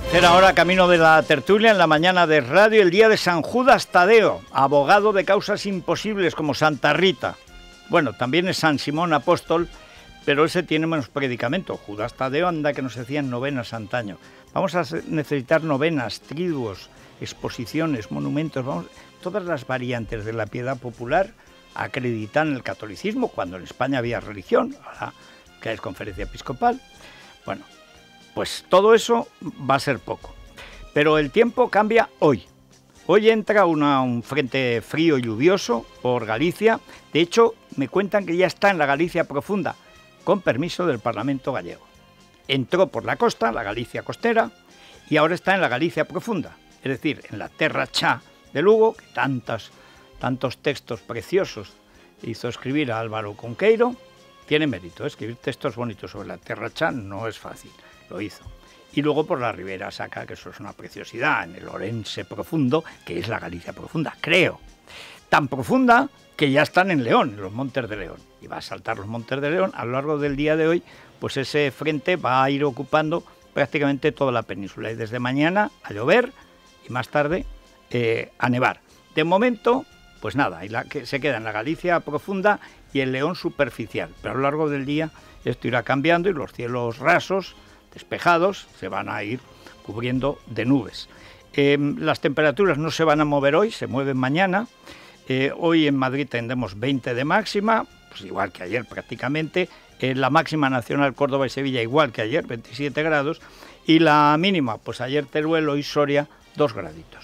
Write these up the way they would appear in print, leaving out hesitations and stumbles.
Tercera hora, camino de la tertulia en la mañana de radio, el día de San Judas Tadeo, abogado de causas imposibles como Santa Rita. Bueno, también es San Simón Apóstol, pero ese tiene menos predicamento. Judas Tadeo, anda que nos hacían novenas antaño. Vamos a necesitar novenas, triduos, exposiciones, monumentos, todas las variantes de la piedad popular acreditan el catolicismo, cuando en España había religión, ahora que es conferencia episcopal. Bueno, pues todo eso va a ser poco. Pero el tiempo cambia hoy. Hoy entra un frente frío y lluvioso por Galicia. De hecho, me cuentan que ya está en la Galicia profunda, con permiso del Parlamento gallego. Entró por la costa, la Galicia costera, y ahora está en la Galicia profunda, es decir, en la Terra Chá de Lugo, que tantos textos preciosos hizo escribir a Álvaro Cunqueiro. Tiene mérito, escribir textos bonitos sobre la Terra Chá no es fácil, lo hizo. Y luego por la Ribera Sacra, que eso es una preciosidad, en el Orense profundo, que es la Galicia profunda, creo. Tan profunda que ya están en León, en los Montes de León. Y va a saltar los Montes de León a lo largo del día de hoy, pues ese frente va a ir ocupando prácticamente toda la península. Y desde mañana a llover y más tarde a nevar. De momento, pues nada, que se queda en la Galicia profunda y el León superficial. Pero a lo largo del día esto irá cambiando y los cielos rasos, despejados, se van a ir cubriendo de nubes. Las temperaturas no se van a mover hoy, se mueven mañana. Hoy en Madrid tendremos 20 de máxima, pues igual que ayer prácticamente. La máxima nacional Córdoba y Sevilla igual que ayer, 27 grados. Y la mínima, pues ayer Teruel, hoy Soria, 2 graditos.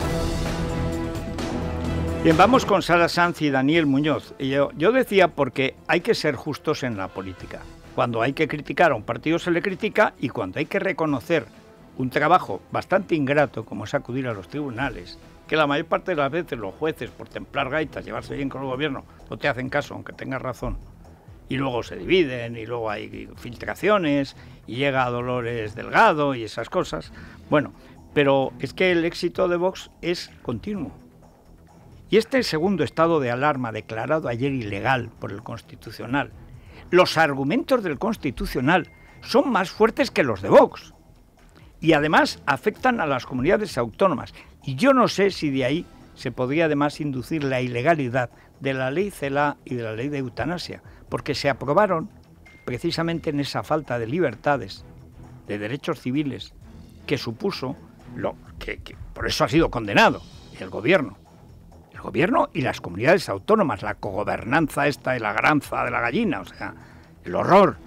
Bien, vamos con Sara Sanz y Daniel Muñoz. Yo decía porque hay que ser justos en la política. Cuando hay que criticar a un partido se le critica, y cuando hay que reconocer un trabajo bastante ingrato como es acudir a los tribunales, que la mayor parte de las veces los jueces, por templar gaitas, llevarse bien con el gobierno, no te hacen caso, aunque tengas razón, y luego se dividen, y luego hay filtraciones, y llega a Dolores Delgado y esas cosas. Bueno, pero es que el éxito de Vox es continuo. Y este segundo estado de alarma declarado ayer ilegal por el Constitucional, los argumentos del Constitucional son más fuertes que los de Vox. Y además afectan a las comunidades autónomas. Y yo no sé si de ahí se podría además inducir la ilegalidad de la ley CELA y de la ley de eutanasia, porque se aprobaron precisamente en esa falta de libertades, de derechos civiles, que supuso que por eso ha sido condenado el gobierno. El gobierno y las comunidades autónomas, la cogobernanza esta de la granza de la gallina, o sea, el horror.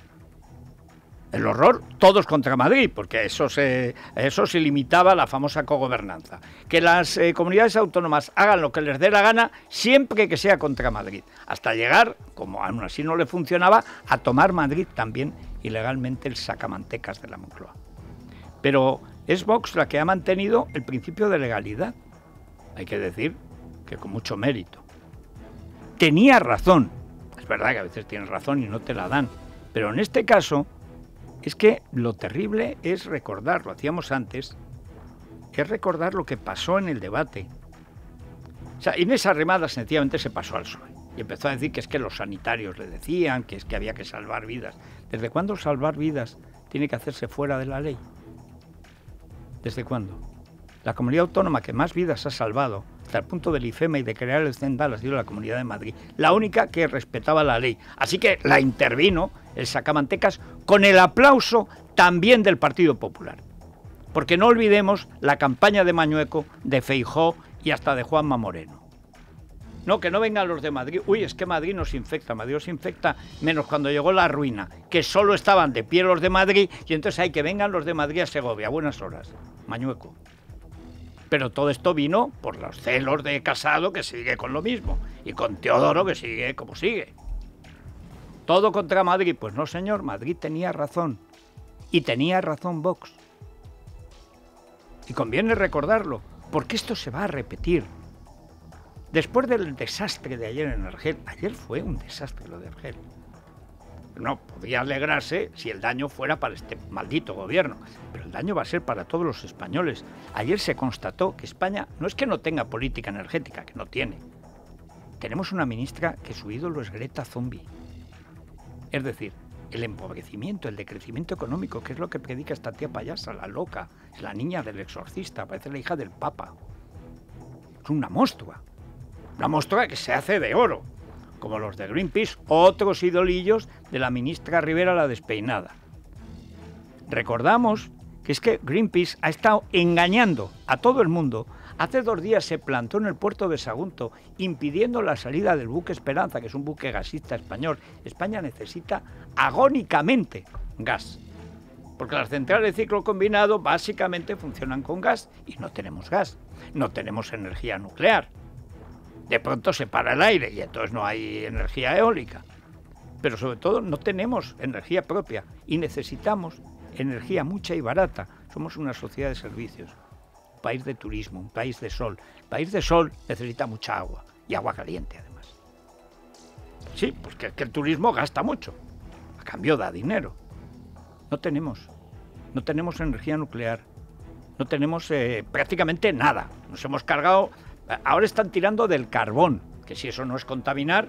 El horror, todos contra Madrid, porque a eso se limitaba la famosa cogobernanza. Que las comunidades autónomas hagan lo que les dé la gana, siempre que sea contra Madrid. Hasta llegar, como aún así no le funcionaba, a tomar Madrid también ilegalmente el sacamantecas de la Moncloa. Pero es Vox la que ha mantenido el principio de legalidad. Hay que decir que con mucho mérito. Tenía razón. Es verdad que a veces tienes razón y no te la dan. Pero en este caso, es que lo terrible es recordar, lo hacíamos antes, es recordar lo que pasó en el debate. O sea, Inés Arrimadas sencillamente se pasó al PSOE y empezó a decir que es que los sanitarios le decían que es que había que salvar vidas. ¿Desde cuándo salvar vidas tiene que hacerse fuera de la ley? ¿Desde cuándo? La comunidad autónoma que más vidas ha salvado, hasta el punto del IFEMA y de crear el CENDAL, ha sido la Comunidad de Madrid. La única que respetaba la ley. Así que la intervino el sacamantecas con el aplauso también del Partido Popular. Porque no olvidemos la campaña de Mañueco, de Feijóo y hasta de Juanma Moreno. No, que no vengan los de Madrid. Uy, es que Madrid nos infecta. Madrid nos infecta menos cuando llegó la ruina, que solo estaban de pie los de Madrid y entonces hay que vengan los de Madrid a Segovia. A buenas horas. Mañueco. Pero todo esto vino por los celos de Casado, que sigue con lo mismo, y con Teodoro, que sigue como sigue. ¿Todo contra Madrid? Pues no, señor, Madrid tenía razón. Y tenía razón Vox. Y conviene recordarlo, porque esto se va a repetir. Después del desastre de ayer en Argel, ayer fue un desastre lo de Argel. No, podría alegrarse si el daño fuera para este maldito gobierno, pero el daño va a ser para todos los españoles. Ayer se constató que España no es que no tenga política energética, que no tiene. Tenemos una ministra que su ídolo es Greta Thunberg. Es decir, el empobrecimiento, el decrecimiento económico, que es lo que predica esta tía payasa, la loca, es la niña del exorcista, parece la hija del Papa. Es una monstrua que se hace de oro, como los de Greenpeace, otros idolillos de la ministra Rivera la despeinada. Recordamos que es que Greenpeace ha estado engañando a todo el mundo. Hace 2 días se plantó en el puerto de Sagunto impidiendo la salida del buque Esperanza, que es un buque gasista español. España necesita agónicamente gas, porque las centrales de ciclo combinado básicamente funcionan con gas y no tenemos gas, no tenemos energía nuclear. De pronto se para el aire y entonces no hay energía eólica, pero sobre todo no tenemos energía propia y necesitamos energía mucha y barata. Somos una sociedad de servicios, un país de turismo, un país de sol. El país de sol necesita mucha agua y agua caliente además. Sí, pues que el turismo gasta mucho, a cambio da dinero. No tenemos energía nuclear, no tenemos prácticamente nada. Nos hemos cargado, ahora están tirando del carbón, que si eso no es contaminar,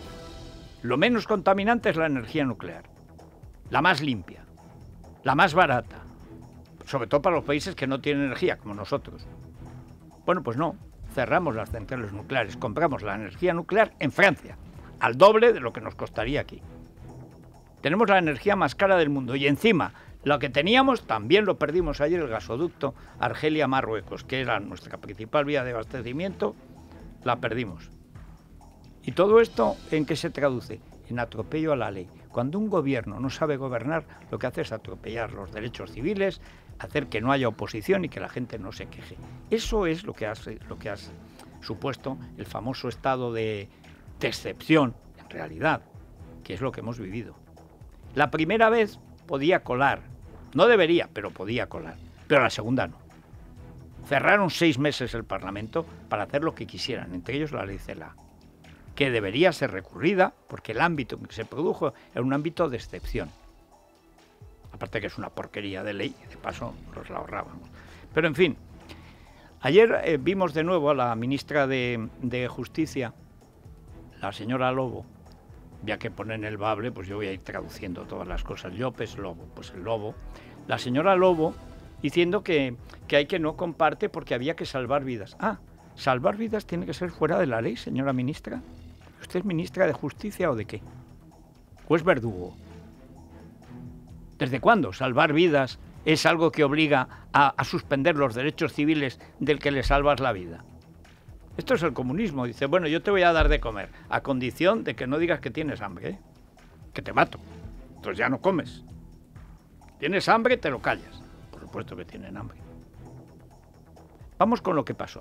lo menos contaminante es la energía nuclear, la más limpia, la más barata, sobre todo para los países que no tienen energía, como nosotros. Bueno, pues no, cerramos las centrales nucleares, compramos la energía nuclear en Francia, al doble de lo que nos costaría aquí. Tenemos la energía más cara del mundo y encima lo que teníamos también lo perdimos ayer, el gasoducto Argelia-Marruecos, que era nuestra principal vía de abastecimiento, la perdimos. ¿Y todo esto en qué se traduce? En atropello a la ley. Cuando un gobierno no sabe gobernar, lo que hace es atropellar los derechos civiles, hacer que no haya oposición y que la gente no se queje. Eso es lo que ha supuesto el famoso estado de excepción, en realidad, que es lo que hemos vivido. La primera vez podía colar, no debería, pero podía colar, pero la segunda no. Cerraron 6 meses el Parlamento para hacer lo que quisieran, entre ellos la ley CELA, que debería ser recurrida porque el ámbito en que se produjo era un ámbito de excepción. Aparte que es una porquería de ley, de paso nos la ahorrábamos. Pero en fin, ayer vimos de nuevo a la ministra de Justicia, la señora Lobo. Ya que ponen el bable, pues yo voy a ir traduciendo todas las cosas. Llopes, lobo, pues el lobo. La señora Lobo diciendo que hay que no comparte porque había que salvar vidas. Ah, ¿salvar vidas tiene que ser fuera de la ley, señora ministra? ¿Usted es ministra de Justicia o de qué? ¿O es verdugo? ¿Desde cuándo salvar vidas es algo que obliga a suspender los derechos civiles del que le salvas la vida? Esto es el comunismo. Dice, bueno, yo te voy a dar de comer, a condición de que no digas que tienes hambre, ¿eh? Que te mato. Entonces ya no comes. Tienes hambre, te lo callas. Por supuesto que tienen hambre. Vamos con lo que pasó.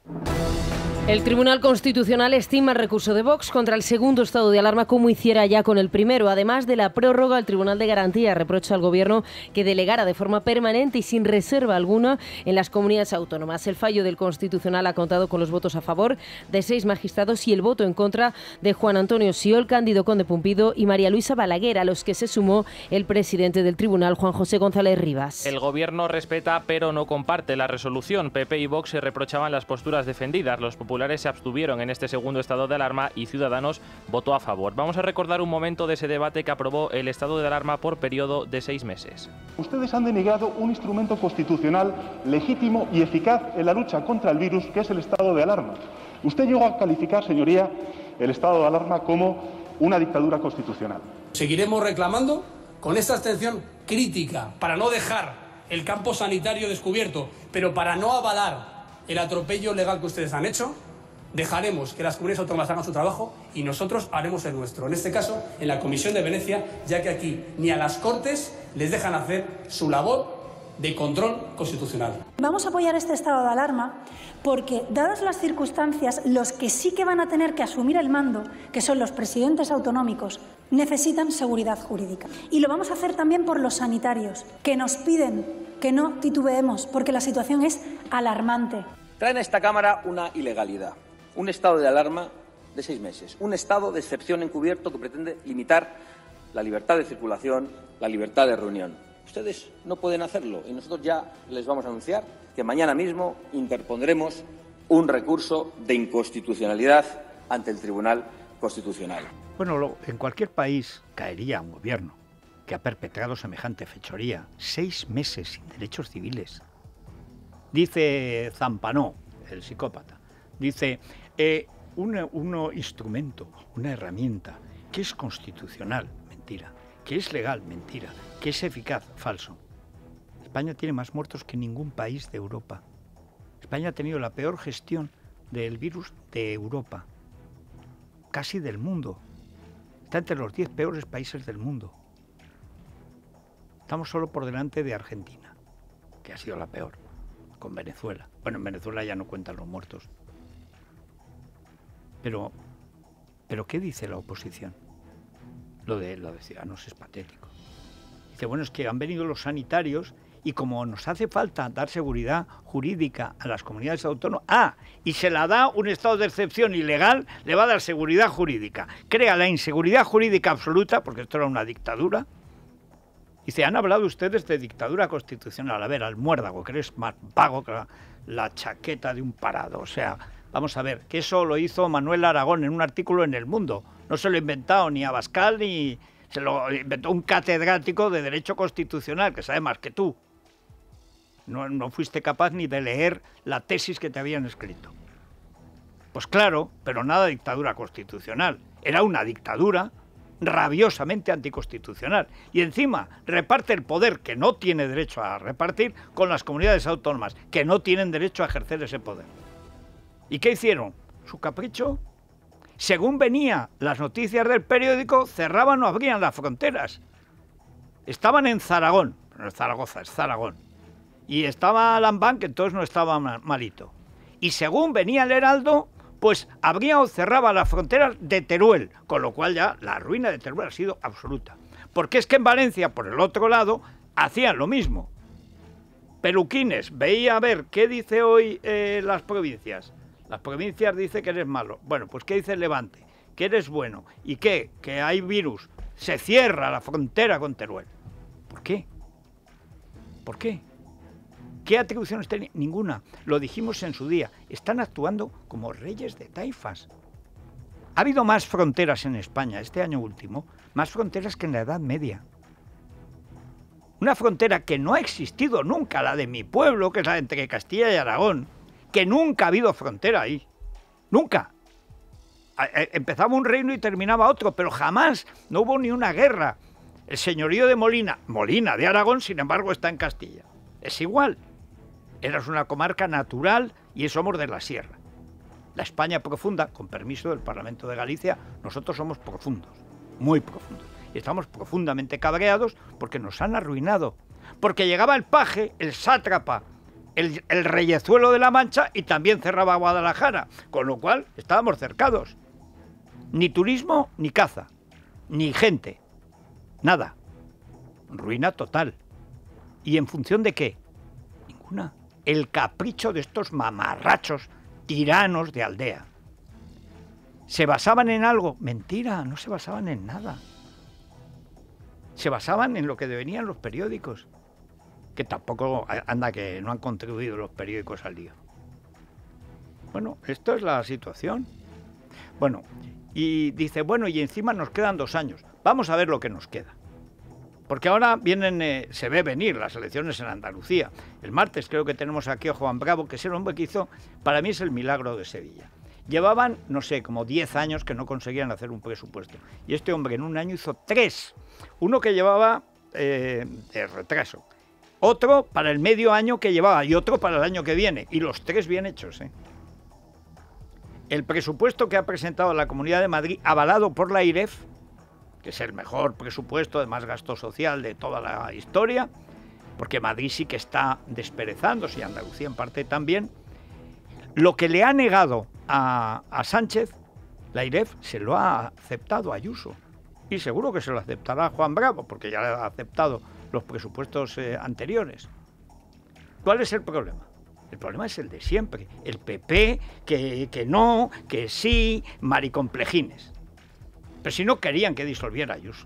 El Tribunal Constitucional estima el recurso de Vox contra el segundo estado de alarma como hiciera ya con el primero. Además de la prórroga, el Tribunal de Garantía reprocha al Gobierno que delegara de forma permanente y sin reserva alguna en las comunidades autónomas. El fallo del Constitucional ha contado con los votos a favor de 6 magistrados y el voto en contra de Juan Antonio Sió, Cándido Conde Pumpido y María Luisa Balaguer, a los que se sumó el presidente del Tribunal, Juan José González Rivas. El Gobierno respeta pero no comparte la resolución. PP y Vox se reprochaban las posturas defendidas. Los populares se abstuvieron en este segundo estado de alarma y Ciudadanos votó a favor. Vamos a recordar un momento de ese debate que aprobó el estado de alarma por periodo de 6 meses. Ustedes han denegado un instrumento constitucional legítimo y eficaz en la lucha contra el virus, que es el estado de alarma. Usted llegó a calificar, señoría, el estado de alarma como una dictadura constitucional. Seguiremos reclamando con esta abstención crítica para no dejar el campo sanitario descubierto, pero para no avalar el atropello legal que ustedes han hecho. Dejaremos que las comunidades autónomas hagan su trabajo y nosotros haremos el nuestro. En este caso, en la Comisión de Venecia, ya que aquí ni a las Cortes les dejan hacer su labor de control constitucional. Vamos a apoyar este estado de alarma porque, dadas las circunstancias, los que sí que van a tener que asumir el mando, que son los presidentes autonómicos, necesitan seguridad jurídica. Y lo vamos a hacer también por los sanitarios, que nos piden que no titubeemos, porque la situación es alarmante. Traen a esta Cámara una ilegalidad, un estado de alarma de 6 meses, un estado de excepción encubierto que pretende limitar la libertad de circulación, la libertad de reunión. Ustedes no pueden hacerlo y nosotros ya les vamos a anunciar que mañana mismo interpondremos un recurso de inconstitucionalidad ante el Tribunal Constitucional. Bueno, en cualquier país caería un gobierno. que ha perpetrado semejante fechoría. 6 meses sin derechos civiles. Dice Zampanó, el psicópata, dice, un instrumento, una herramienta que es constitucional, mentira, que es legal, mentira, que es eficaz, falso. España tiene más muertos que ningún país de Europa. España ha tenido la peor gestión del virus de Europa, casi del mundo. Está entre los 10 peores países del mundo. Estamos solo por delante de Argentina, que ha sido la peor, con Venezuela. Bueno, en Venezuela ya no cuentan los muertos. Pero ¿qué dice la oposición? Lo de Ciudadanos es patético. Dice, bueno, es que han venido los sanitarios y como nos hace falta dar seguridad jurídica a las comunidades autónomas, y se la da un estado de excepción ilegal, le va a dar seguridad jurídica. Crea la inseguridad jurídica absoluta, porque esto era una dictadura. Dice, han hablado ustedes de dictadura constitucional. A ver, al muérdago, que eres más vago que la chaqueta de un parado. O sea, vamos a ver, que eso lo hizo Manuel Aragón en un artículo en El Mundo. No se lo ha inventado ni Abascal, ni se lo inventó un catedrático de Derecho Constitucional, que sabe más que tú. No fuiste capaz ni de leer la tesis que te habían escrito. Pues claro, pero nada de dictadura constitucional. Era una dictadura rabiosamente anticonstitucional. Y encima reparte el poder que no tiene derecho a repartir con las comunidades autónomas, que no tienen derecho a ejercer ese poder. ¿Y qué hicieron? Su capricho. Según venían las noticias del periódico, cerraban o abrían las fronteras. Estaban en Zaragón, no es Zaragoza, es Zaragón. Y estaba Lambán, que entonces no estaba malito. Y según venía el Heraldo, pues abría o cerraba las fronteras de Teruel, con lo cual ya la ruina de Teruel ha sido absoluta. Porque es que en Valencia, por el otro lado, hacían lo mismo. Peluquines, veía a ver qué dice hoy las provincias. Las provincias dicen que eres malo. Bueno, pues ¿qué dice el Levante? Que eres bueno. ¿Y qué? Que hay virus. Se cierra la frontera con Teruel. ¿Por qué? ¿Por qué? ¿Qué atribuciones tenían? Ninguna. Lo dijimos en su día. Están actuando como reyes de taifas. Ha habido más fronteras en España este año último, más fronteras que en la Edad Media. Una frontera que no ha existido nunca, la de mi pueblo, que es la entre Castilla y Aragón, que nunca ha habido frontera ahí. Nunca. Empezaba un reino y terminaba otro, pero jamás no hubo ni una guerra. El señorío de Molina de Aragón, sin embargo, está en Castilla. Es igual. Eras una comarca natural y somos de la sierra. La España profunda, con permiso del Parlamento de Galicia, nosotros somos profundos, muy profundos. Y estamos profundamente cabreados porque nos han arruinado. Porque llegaba el paje, el sátrapa, el reyezuelo de la Mancha y también cerraba Guadalajara. Con lo cual estábamos cercados. Ni turismo, ni caza, ni gente. Nada. Ruina total. ¿Y en función de qué? Ninguna. El capricho de estos mamarrachos tiranos de aldea. ¿Se basaban en algo? Mentira, no se basaban en nada. Se basaban en lo que devenían los periódicos, que tampoco, anda, que no han contribuido los periódicos al lío. Bueno, esto es la situación. Bueno, y dice, bueno, y encima nos quedan 2 años. Vamos a ver lo que nos queda. Porque ahora vienen, se ve venir las elecciones en Andalucía. El martes creo que tenemos aquí a Juan Bravo, que es el hombre que hizo, para mí es el milagro de Sevilla. Llevaban, no sé, como 10 años que no conseguían hacer un presupuesto. Y este hombre en un año hizo 3. Uno que llevaba de retraso. Otro para el medio año que llevaba y otro para el año que viene. Y los 3 bien hechos, ¿eh? El presupuesto que ha presentado la Comunidad de Madrid, avalado por la IREF, que es el mejor presupuesto de más gasto social de toda la historia, porque Madrid sí que está desperezándose y Andalucía en parte también. Lo que le ha negado a Sánchez, la IREF se lo ha aceptado a Ayuso. Y seguro que se lo aceptará a Juan Bravo, porque ya le ha aceptado los presupuestos anteriores. ¿Cuál es el problema? El problema es el de siempre. El PP, que no, que sí, maricomplejines. Pero si no querían que disolviera Ayuso.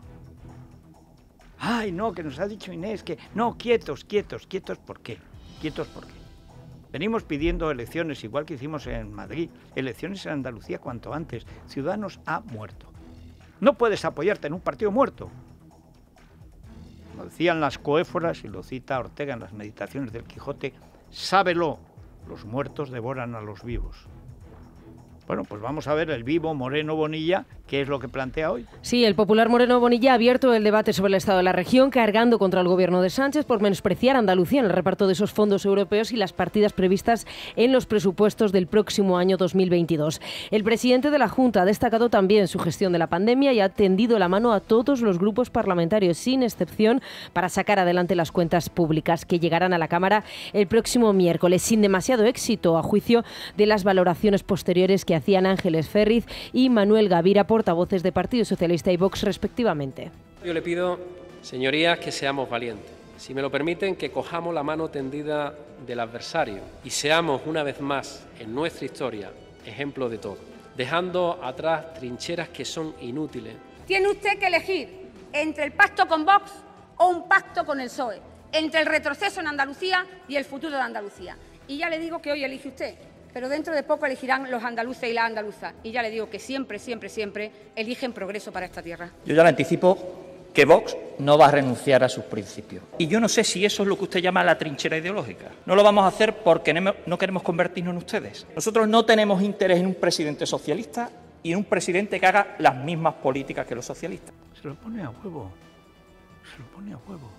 Ay, no, que nos ha dicho Inés que... No, quietos, ¿por qué? ¿Quietos por qué? Venimos pidiendo elecciones, igual que hicimos en Madrid, elecciones en Andalucía cuanto antes. Ciudadanos ha muerto. No puedes apoyarte en un partido muerto. decían las coéforas, y lo cita Ortega en las Meditaciones del Quijote, sábelo, los muertos devoran a los vivos. Bueno, pues vamos a ver el vivo Moreno Bonilla, ¿qué es lo que plantea hoy? Sí, el popular Moreno Bonilla ha abierto el debate sobre el estado de la región, cargando contra el gobierno de Sánchez por menospreciar a Andalucía en el reparto de esos fondos europeos y las partidas previstas en los presupuestos del próximo año 2022. El presidente de la Junta ha destacado también su gestión de la pandemia y ha tendido la mano a todos los grupos parlamentarios, sin excepción, para sacar adelante las cuentas públicas que llegarán a la Cámara el próximo miércoles, sin demasiado éxito, a juicio de las valoraciones posteriores que hacían Ángeles Ferriz y Manuel Gavira, portavoces de Partido Socialista y Vox respectivamente. Yo le pido, señorías, que seamos valientes. Si me lo permiten, que cojamos la mano tendida del adversario y seamos una vez más en nuestra historia ejemplo de todo, dejando atrás trincheras que son inútiles. Tiene usted que elegir entre el pacto con Vox o un pacto con el PSOE, entre el retroceso en Andalucía y el futuro de Andalucía. Y ya le digo que hoy elige usted, pero dentro de poco elegirán los andaluces y las andaluzas. Y ya le digo que siempre, siempre, siempre eligen progreso para esta tierra. Yo ya le anticipo que Vox no va a renunciar a sus principios. Y yo no sé si eso es lo que usted llama la trinchera ideológica. No lo vamos a hacer porque no queremos convertirnos en ustedes. Nosotros no tenemos interés en un presidente socialista y en un presidente que haga las mismas políticas que los socialistas. Se lo pone a huevo. Se lo pone a huevo.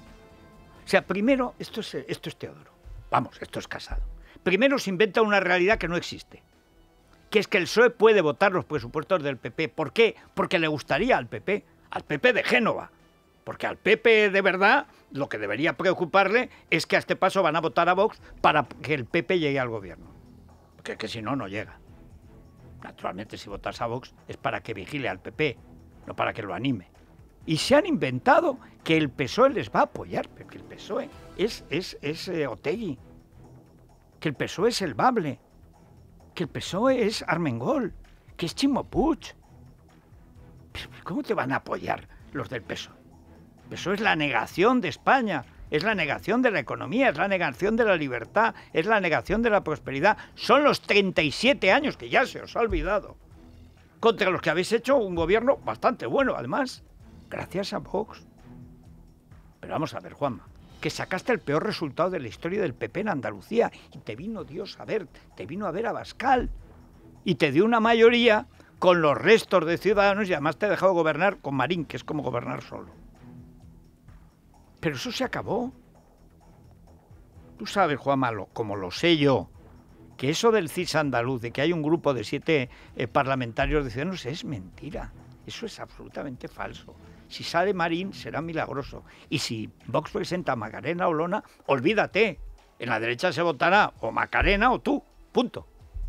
O sea, primero, esto es Teodoro. Vamos, esto es Casado. Primero se inventa una realidad que no existe, que es que el PSOE puede votar los presupuestos del PP. ¿Por qué? Porque le gustaría al PP de Génova. Porque al PP de verdad lo que debería preocuparle es que a este paso van a votar a Vox para que el PP llegue al gobierno. Porque que si no, no llega. Naturalmente, si votas a Vox es para que vigile al PP, no para que lo anime. Y se han inventado que el PSOE les va a apoyar, porque el PSOE es Otegi, que el PSOE es el Bable, que el PSOE es Armengol, que es Chimo Puig. ¿Cómo te van a apoyar los del PSOE? El PSOE es la negación de España, es la negación de la economía, es la negación de la libertad, es la negación de la prosperidad. Son los 37 años, que ya se os ha olvidado, contra los que habéis hecho un gobierno bastante bueno, además, gracias a Vox. Pero vamos a ver, Juanma, que sacaste el peor resultado de la historia del PP en Andalucía y te vino Dios a ver, te vino a ver Abascal y te dio una mayoría con los restos de Ciudadanos y además te ha dejado gobernar con Marín, que es como gobernar solo. Pero eso se acabó. Tú sabes, Juanma, como lo sé yo, que eso del CIS andaluz, de que hay un grupo de 7 parlamentarios de Ciudadanos, es mentira. Eso es absolutamente falso. Si sale Marín, será milagroso. Y si Vox presenta a Macarena Olona, olvídate. En la derecha se votará o Macarena o tú. Punto.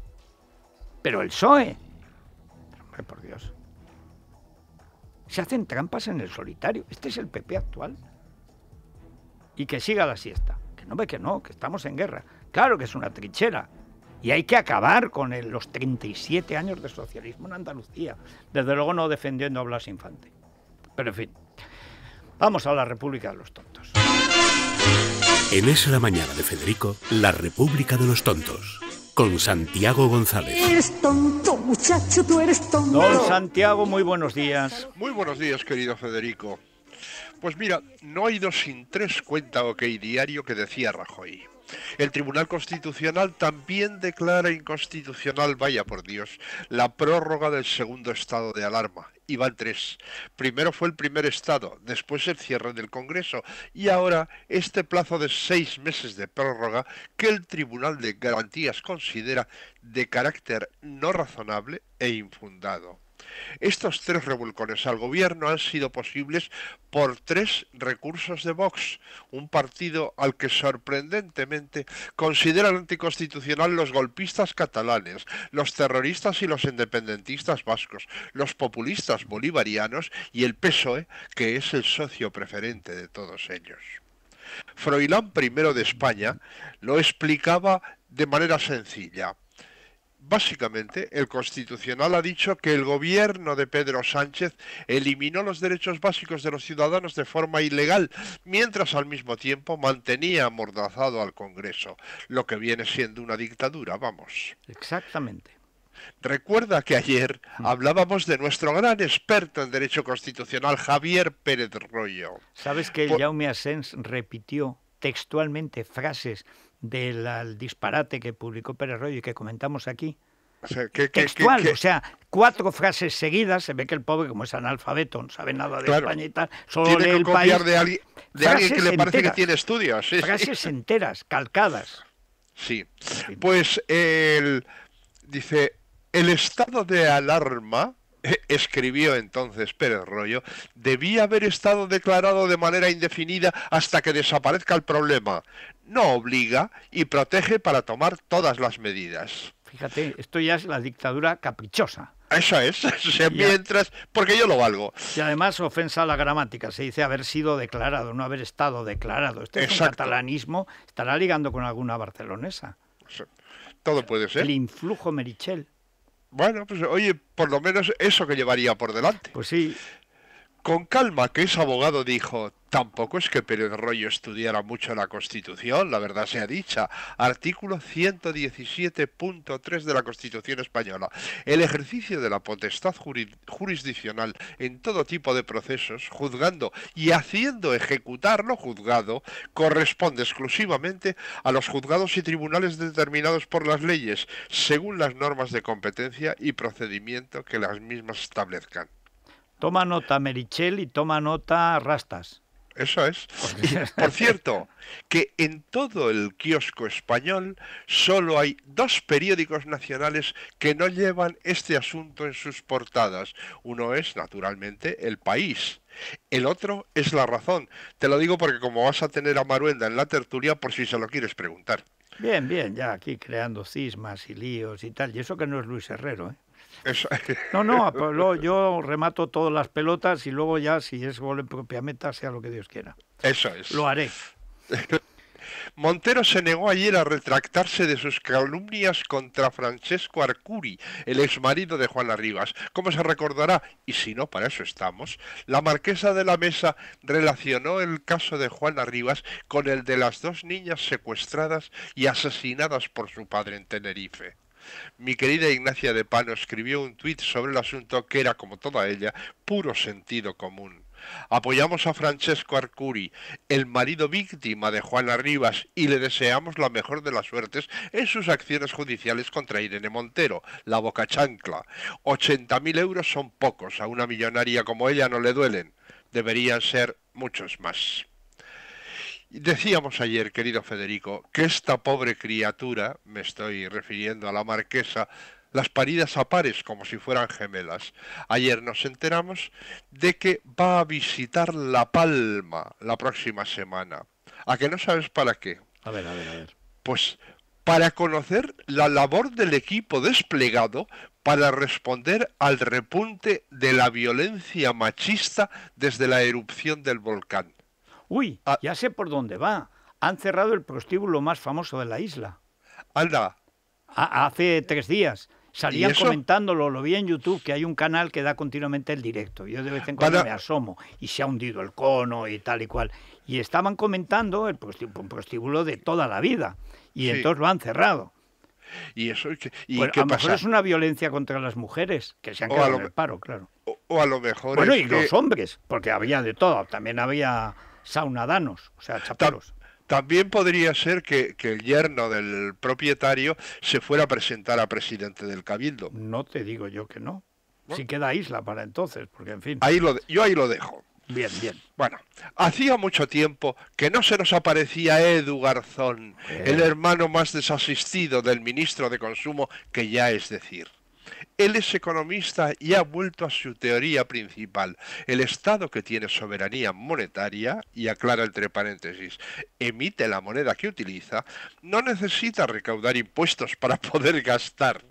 Pero el PSOE... Hombre, por Dios. Se hacen trampas en el solitario. Este es el PP actual. Y que siga la siesta. Que no, que estamos en guerra. Claro que es una trinchera. Y hay que acabar con los 37 años de socialismo en Andalucía. Desde luego no defendiendo a Blas Infante. Pero en fin, vamos a la República de los Tontos. En Es la Mañana de Federico, la República de los Tontos, con Santiago González. Eres tonto, muchacho, tú eres tonto. Don Santiago, muy buenos días. Muy buenos días, querido Federico. Pues mira, no hay 2 sin 3, cuenta OK Diario, que decía Rajoy. El Tribunal Constitucional también declara inconstitucional, vaya por Dios, la prórroga del segundo estado de alarma. Y van 3. Primero fue el primer estado, después el cierre del Congreso y ahora este plazo de 6 meses de prórroga que el Tribunal de Garantías considera de carácter no razonable e infundado. Estos 3 revolcones al gobierno han sido posibles por 3 recursos de Vox, un partido al que sorprendentemente consideran anticonstitucional los golpistas catalanes, los terroristas y los independentistas vascos, los populistas bolivarianos y el PSOE, que es el socio preferente de todos ellos. Froilán I de España lo explicaba de manera sencilla. Básicamente, el Constitucional ha dicho que el gobierno de Pedro Sánchez eliminó los derechos básicos de los ciudadanos de forma ilegal, mientras al mismo tiempo mantenía amordazado al Congreso, lo que viene siendo una dictadura, vamos. Exactamente. Recuerda que ayer hablábamos de nuestro gran experto en Derecho Constitucional, Javier Pérez Royo. ¿Sabes que Jaume Asens repitió textualmente frases del disparate que publicó Pérez Royo y que comentamos aquí? O sea, textual, o sea, 4 frases seguidas. Se ve que el pobre, como es analfabeto, no sabe nada de España y tal, solo tiene lee que El copiar País. de alguien que le parece que tiene estudios. Sí, frases enteras, calcadas. Sí, pues dice, el estado de alarma, escribió entonces Pérez Royo, debía haber estado declarado de manera indefinida hasta que desaparezca el problema. No obliga y protege para tomar todas las medidas. Fíjate, esto ya es la dictadura caprichosa. Eso es, o sea, mientras, porque yo lo valgo. Y además ofensa a la gramática, se dice haber sido declarado, no haber estado declarado. Este es un catalanismo, estará ligando con alguna barcelonesa. Todo puede ser. El influjo Merichel. Bueno, pues oye, por lo menos eso que llevaría por delante. Pues sí. Con calma, que es abogado, dijo, tampoco es que Pérez Royo estudiara mucho la Constitución, la verdad sea dicha. Artículo 117.3 de la Constitución española. El ejercicio de la potestad jurisdiccional en todo tipo de procesos, juzgando y haciendo ejecutar lo juzgado, corresponde exclusivamente a los juzgados y tribunales determinados por las leyes, según las normas de competencia y procedimiento que las mismas establezcan. Toma nota Merichel y toma nota Rastas. Eso es. Por cierto, que en todo el kiosco español solo hay 2 periódicos nacionales que no llevan este asunto en sus portadas. Uno es, naturalmente, El País. El otro es La Razón. Te lo digo porque como vas a tener a Maruenda en la tertulia, por si se lo quieres preguntar. Bien, bien, ya aquí creando cismas y líos y tal. Y eso que no es Luis Herrero, ¿eh? Eso. No, pero yo remato todas las pelotas y luego ya, si es gol en propia meta, sea lo que Dios quiera. Eso es. Lo haré. Montero se negó ayer a retractarse de sus calumnias contra Francesco Arcuri, el exmarido de Juana Rivas. Como se recordará, y si no, para eso estamos, la marquesa de la Mesa relacionó el caso de Juana Rivas con el de las 2 niñas secuestradas y asesinadas por su padre en Tenerife. Mi querida Ignacia de Pano escribió un tuit sobre el asunto que era, como toda ella, puro sentido común. Apoyamos a Francesco Arcuri, el marido víctima de Juana Rivas, y le deseamos la mejor de las suertes en sus acciones judiciales contra Irene Montero, la boca chancla. 80.000 euros son pocos, a una millonaria como ella no le duelen. Deberían ser muchos más. Decíamos ayer, querido Federico, que esta pobre criatura, me estoy refiriendo a la marquesa, las paridas a pares como si fueran gemelas. Ayer nos enteramos de que va a visitar La Palma la próxima semana. ¿A que no sabes para qué? A ver. Pues para conocer la labor del equipo desplegado para responder al repunte de la violencia machista desde la erupción del volcán. Uy, ya sé por dónde va. Han cerrado el prostíbulo más famoso de la isla. Anda. Hace 3 días. Salían comentándolo, lo vi en YouTube, que hay un canal que da continuamente el directo. Yo de vez en cuando me asomo y se ha hundido el cono y tal y cual. Y estaban comentando un prostíbulo de toda la vida. Y entonces lo han cerrado. ¿Y eso ¿qué pasa? A lo mejor es una violencia contra las mujeres, que se han quedado en el paro, claro. O a lo mejor bueno, y los hombres, porque había de todo. También había saunadanos, o sea, chaperos. También podría ser que el yerno del propietario se fuera a presentar a presidente del Cabildo. No te digo yo que no. Si queda isla para entonces, porque en fin. Yo ahí lo dejo. Bien. Bueno, hacía mucho tiempo que no se nos aparecía Edu Garzón, el hermano más desasistido del ministro de Consumo, que ya es decir. Él es economista y ha vuelto a su teoría principal. El Estado, que tiene soberanía monetaria, y aclara entre paréntesis, emite la moneda que utiliza, no necesita recaudar impuestos para poder gastar.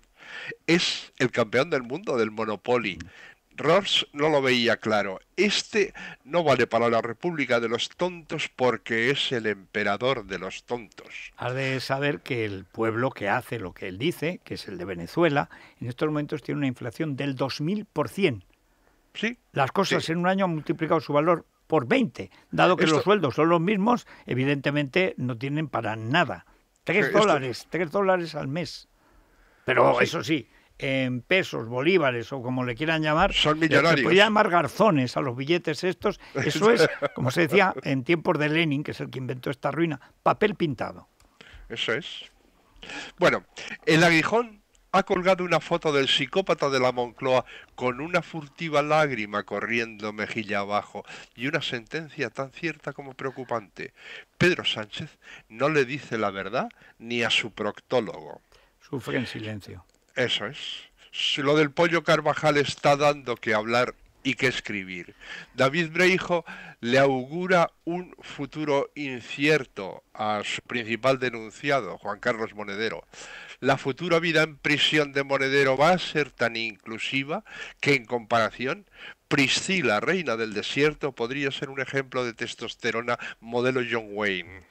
Es el campeón del mundo del Monopoly. Rawls no lo veía claro. Este no vale para la República de los Tontos porque es el emperador de los tontos. Has de saber que el pueblo que hace lo que él dice, que es el de Venezuela, en estos momentos tiene una inflación del 2000%. Sí. Las cosas en un año han multiplicado su valor por 20. Dado que los sueldos son los mismos, evidentemente no tienen para nada. $3 al mes. Pero eso sí, en pesos, bolívares o como le quieran llamar, son millonarios. Se podía llamar garzones a los billetes estos. Eso es, como se decía en tiempos de Lenin, que es el que inventó esta ruina, papel pintado. Eso es. Bueno, el Aguijón ha colgado una foto del psicópata de la Moncloa con una furtiva lágrima corriendo mejilla abajo y una sentencia tan cierta como preocupante. Pedro Sánchez no le dice la verdad ni a su proctólogo. Sufre en silencio. Eso es. Lo del pollo Carvajal está dando que hablar y que escribir. David Breijo le augura un futuro incierto a su principal denunciado, Juan Carlos Monedero. La futura vida en prisión de Monedero va a ser tan inclusiva que, en comparación, Priscila, reina del desierto, podría ser un ejemplo de testosterona modelo John Wayne.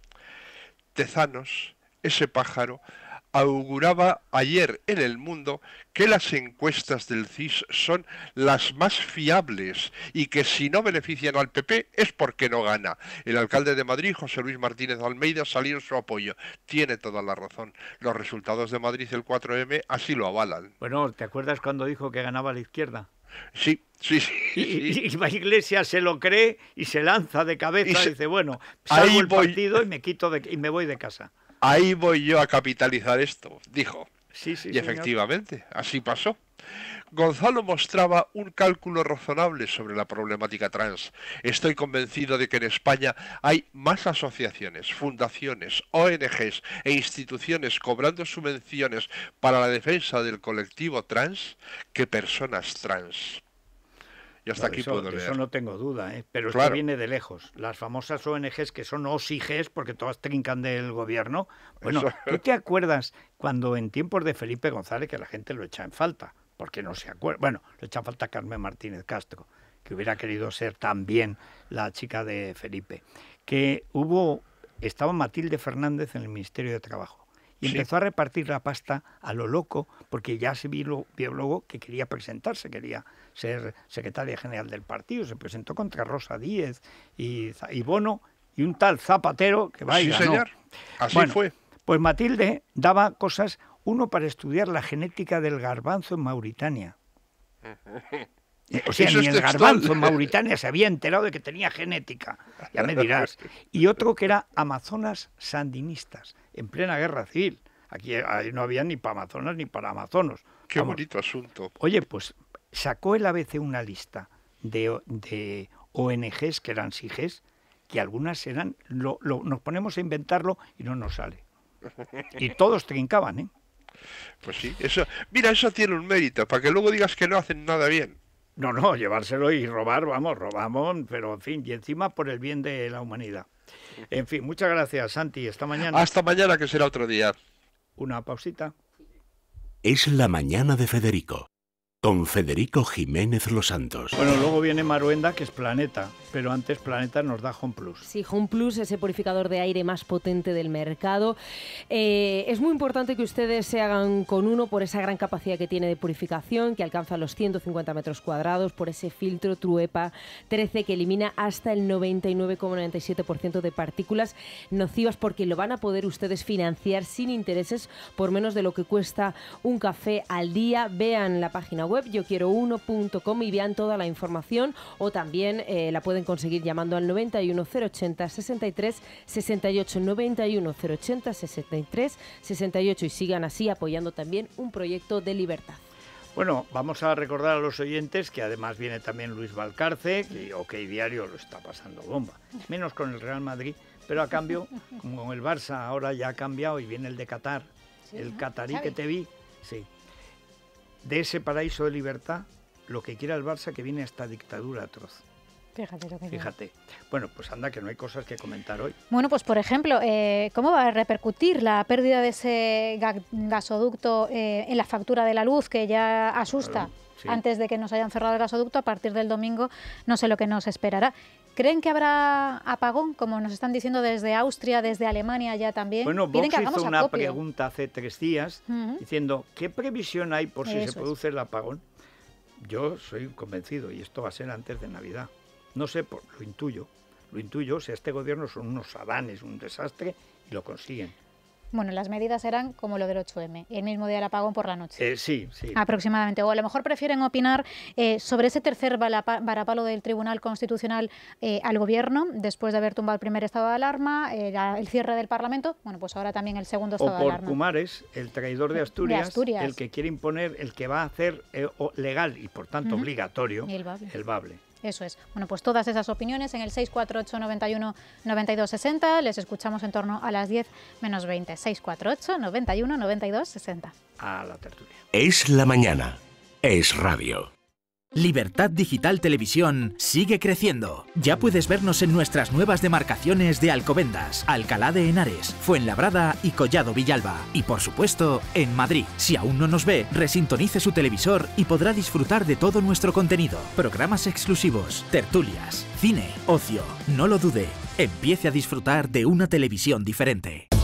Tezanos, ese pájaro, auguraba ayer en El Mundo que las encuestas del CIS son las más fiables y que si no benefician al PP es porque no gana. El alcalde de Madrid, José Luis Martínez Almeida, salió en su apoyo. Tiene toda la razón. Los resultados de Madrid el 4M así lo avalan. Bueno, ¿te acuerdas cuando dijo que ganaba la izquierda? Sí. Y Iglesias se lo cree y se lanza de cabeza y dice, bueno, salgo el partido y me voy de casa. Ahí voy yo a capitalizar esto, dijo. Sí, y efectivamente, así pasó. Gonzalo mostraba un cálculo razonable sobre la problemática trans. Estoy convencido de que en España hay más asociaciones, fundaciones, ONGs e instituciones cobrando subvenciones para la defensa del colectivo trans que personas trans. Y hasta aquí puedo leer. Eso no tengo duda, pero claro. Esto viene de lejos. Las famosas ONGs que son OSIGs, porque todas trincan del gobierno. Bueno, ¿tú te acuerdas cuando en tiempos de Felipe González, que la gente lo echa en falta? Porque no se acuerda. Bueno, le echa en falta a Carmen Martínez Castro, que hubiera querido ser también la chica de Felipe. Que estaba Matilde Fernández en el Ministerio de Trabajo. Y empezó a repartir la pasta a lo loco, porque ya se vio luego que quería presentarse, quería ser secretaria general del partido. Se presentó contra Rosa Díez y Bono y un tal Zapatero que vaya. Sí, señor. Así fue. Pues Matilde daba cosas, uno para estudiar la genética del garbanzo en Mauritania. O sea, ni el garbanzo en Mauritania se había enterado de que tenía genética, ya me dirás. Y otro que era Amazonas sandinistas, en plena guerra civil. Aquí no había ni para Amazonas ni para amazonos. Qué bonito asunto. Oye, pues sacó el ABC una lista de ONGs que eran SIGES, que algunas eran, nos ponemos a inventarlo y no nos sale. Y todos trincaban, ¿eh? Pues sí, eso tiene un mérito, para que luego digas que no hacen nada bien. No, llevárselo y robar, robamos, pero en fin, y encima por el bien de la humanidad. En fin, muchas gracias, Santi, hasta mañana. Hasta mañana, que será otro día. Una pausita. Es la mañana de Federico, con Federico Jiménez Los Santos. Bueno, luego viene Maruenda, que es Planeta, pero antes Planeta nos da Home Plus. Sí, Home Plus, ese purificador de aire más potente del mercado. Es muy importante que ustedes se hagan con uno por esa gran capacidad que tiene de purificación, que alcanza los 150 metros cuadrados, por ese filtro Truepa 13 que elimina hasta el 99,97% de partículas nocivas, porque lo van a poder ustedes financiar sin intereses por menos de lo que cuesta un café al día. Vean la página web yoquierouno.com y vean toda la información, o también la pueden conseguir llamando al 91 080 63 68, 91 080 63 68, y sigan así apoyando también un proyecto de libertad. Bueno, vamos a recordar a los oyentes que además viene también Luis Valcarce, que OK Diario lo está pasando bomba, menos con el Real Madrid, pero a cambio, como el Barça ahora ya ha cambiado y viene el de Qatar, sí, el catarí que te vi, sí. De ese paraíso de libertad, lo que quiera el Barça, que viene esta dictadura atroz. Fíjate. Bueno, pues anda, que no hay cosas que comentar hoy. Bueno, pues por ejemplo, ¿cómo va a repercutir la pérdida de ese gasoducto en la factura de la luz, que ya asusta? Sí. Antes de que nos hayan cerrado el gasoducto, a partir del domingo no sé lo que nos esperará. ¿Creen que habrá apagón, como nos están diciendo desde Austria, desde Alemania ya también? Bueno, Vox hizo una pregunta hace 3 días diciendo, ¿qué previsión hay por si se produce el apagón? Yo soy convencido, y esto va a ser antes de Navidad. No sé, lo intuyo. O sea, este gobierno son unos sadanes, un desastre, y lo consiguen. Bueno, las medidas eran como lo del 8M, el mismo día del apagón por la noche. Sí. Aproximadamente. O a lo mejor prefieren opinar sobre ese tercer varapalo del Tribunal Constitucional al Gobierno, después de haber tumbado el primer estado de alarma, el cierre del Parlamento, bueno, pues ahora también el segundo estado de alarma. O por Pumares, el traidor de Asturias, el que quiere imponer, el que va a hacer legal y por tanto obligatorio el bable. Eso es. Bueno, pues todas esas opiniones en el 648 91 92 60. Les escuchamos en torno a las 10 menos 20. 648 91 92 60. A la tertulia. Es la mañana. Es radio. Libertad Digital Televisión sigue creciendo. Ya puedes vernos en nuestras nuevas demarcaciones de Alcobendas, Alcalá de Henares, Fuenlabrada y Collado Villalba. Y por supuesto, en Madrid. Si aún no nos ve, resintonice su televisor y podrá disfrutar de todo nuestro contenido. Programas exclusivos, tertulias, cine, ocio. No lo dude. Empiece a disfrutar de una televisión diferente.